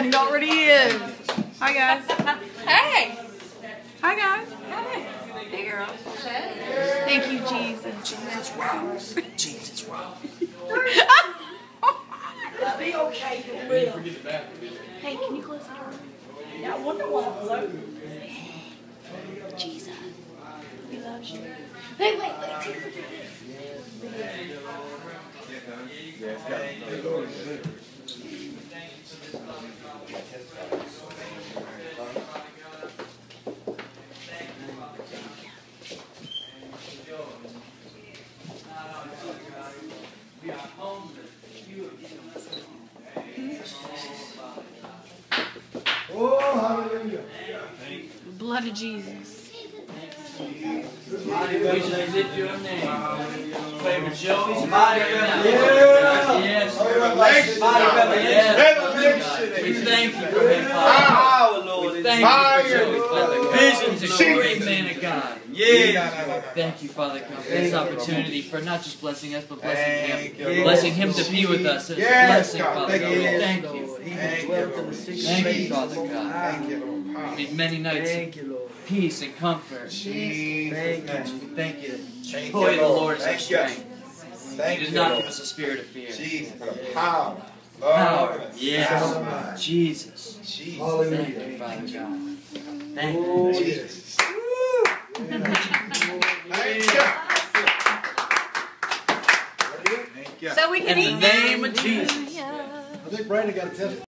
And already is. Hi, guys. Hey! Hi, guys. Hey! Hey, girls. Thank you, Jesus. Jesus rocks. Jesus rocks. Be okay, for real. Hey, can you close the door? Yeah, I wonder why it was open. Jesus. He loves you. Hey, wait. Oh, hallelujah. The blood of Jesus. We just lift your name. Pray for Joey's Mighty revelation. Yes. Mighty revelation. We thank you for him, Father. We thank you for Joey, Father God. He's a great man of God. Thank you, Father God, for this opportunity, for not just blessing us, but blessing him. Blessing him to be with us. It's a blessing, Father God. We thank you. Thank you, Father God. We need many nights of peace and comfort. Thank you. Thank you. Joy of the Lord is our strength. He does not give us a spirit of fear. Power. Power. Yes. Jesus. Hallelujah. Thank you, Father God. Thank you. Jesus. So we can In eat the name of Jesus. I think Brandon got a test.